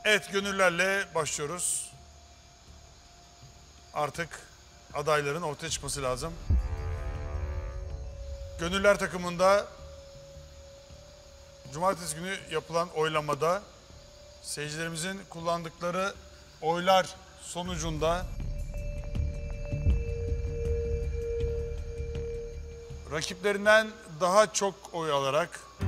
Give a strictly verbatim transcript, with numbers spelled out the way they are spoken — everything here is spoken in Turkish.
Evet, gönüllerle başlıyoruz. Artık adayların ortaya çıkması lazım. Gönüller takımında cumartesi günü yapılan oylamada seyircilerimizin kullandıkları oylar sonucunda rakiplerinden daha çok oy alarak